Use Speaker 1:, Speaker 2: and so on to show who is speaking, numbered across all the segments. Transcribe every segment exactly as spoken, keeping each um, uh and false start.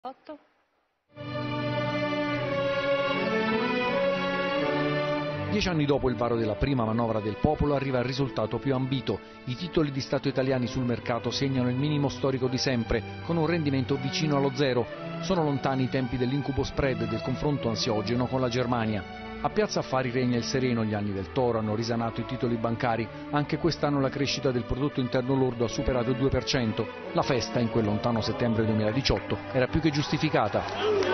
Speaker 1: otto.
Speaker 2: Dieci anni dopo il varo della prima manovra del popolo arriva il risultato più ambito. I titoli di Stato italiani sul mercato segnano il minimo storico di sempre, con un rendimento vicino allo zero. Sono lontani i tempi dell'incubo spread e del confronto ansiogeno con la Germania. A Piazza Affari regna il sereno, gli anni del toro hanno risanato i titoli bancari. Anche quest'anno la crescita del prodotto interno lordo ha superato il due per cento. La festa, in quel lontano settembre duemiladiciotto, era più che giustificata.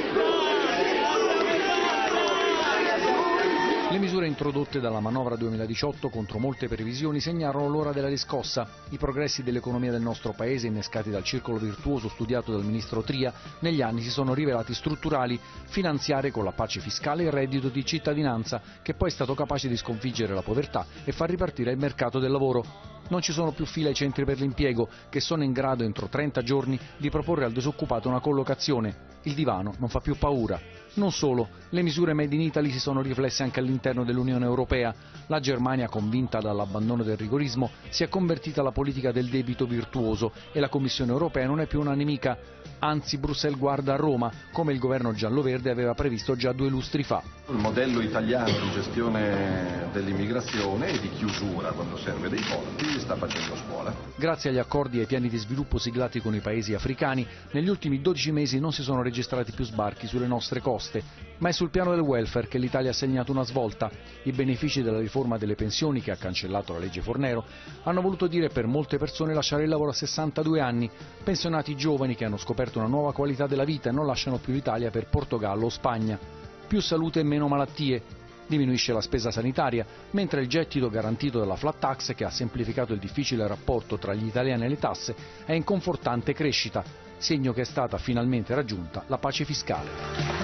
Speaker 2: Le misure introdotte dalla manovra duemiladiciotto contro molte previsioni segnarono l'ora della riscossa. I progressi dell'economia del nostro paese, innescati dal circolo virtuoso studiato dal ministro Tria, negli anni si sono rivelati strutturali: finanziare con la pace fiscale il reddito di cittadinanza, che poi è stato capace di sconfiggere la povertà e far ripartire il mercato del lavoro. Non ci sono più file ai centri per l'impiego, che sono in grado entro trenta giorni di proporre al disoccupato una collocazione. Il divano non fa più paura. Non solo, le misure made in Italy si sono riflesse anche all'interno dell'Unione Europea. La Germania, convinta dall'abbandono del rigorismo, si è convertita alla politica del debito virtuoso e la Commissione Europea non è più una nemica. Anzi, Bruxelles guarda a Roma, come il governo giallo-verde aveva previsto già due lustri fa.
Speaker 3: Il modello italiano di gestione dell'immigrazione e di chiusura quando serve dei porti sta facendo scuola.
Speaker 2: Grazie agli accordi e ai piani di sviluppo siglati con i paesi africani, negli ultimi dodici mesi non si sono registrati più sbarchi sulle nostre coste, ma è sul piano del welfare che l'Italia ha segnato una svolta. I benefici della riforma delle pensioni, che ha cancellato la legge Fornero, hanno voluto dire per molte persone lasciare il lavoro a sessantadue anni, pensionati giovani che hanno scoperto una nuova qualità della vita e non lasciano più l'Italia per Portogallo o Spagna. Più salute e meno malattie. Diminuisce la spesa sanitaria, mentre il gettito garantito dalla flat tax, che ha semplificato il difficile rapporto tra gli italiani e le tasse, è in confortante crescita, segno che è stata finalmente raggiunta la pace fiscale.